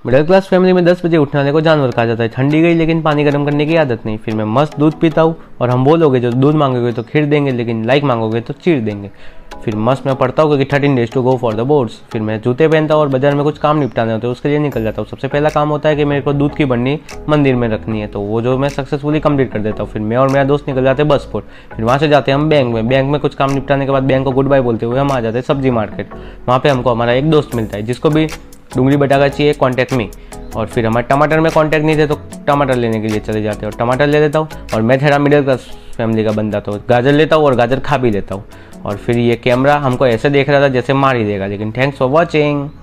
Middle class family में 10 बजे उठने वाले को जानवर कहा जाता है। ठंडी गई लेकिन पानी गर्म करने की आदत नहीं। फिर मैं मस्त दूध पीता हूँ और हम बोलोगे जो दूध मांगोगे तो खीर देंगे, लेकिन लाइक मांगोगे तो चीर देंगे। फिर मस्त मैं पढ़ता हूँ क्योंकि 13 days to go for the boards. फिर मैं जूते पहनता हूँ और बाजार में कुछ काम निपटाने होते हैं उसके लिए निकल जाता हूँ। सबसे पहला काम होता है कि मेरे को दूध की बन्नी मंदिर में रखनी है, तो वो जो मैं सक्सेसफुली कंप्लीट कर देता हूँ। फिर मैं और मेरा दोस्त निकल जाते हैं बस पर। फिर वहाँ से जाते हैं हम बैंक में कुछ काम निपटाने के बाद बैंक को गुड बाय बोलते हुए हम आ जाते हैं सब्जी मार्केट। वहाँ पे हमको हमारा एक दोस्त मिलता है जिसको भी डूंगरी बटाका चाहिए, कॉन्टैक्ट मी। और फिर हमारे टमाटर में कॉन्टैक्ट नहीं थे तो टमाटर लेने के लिए चले जाते हैं और टमाटर ले लेता हूँ। और मैं थोड़ा मिडिल क्लास फैमिली का बंदा तो गाजर लेता हूँ और गाजर खा भी लेता हूँ। और फिर ये कैमरा हमको ऐसे देख रहा था जैसे मार ही देगा, लेकिन थैंक्स फॉर वॉचिंग।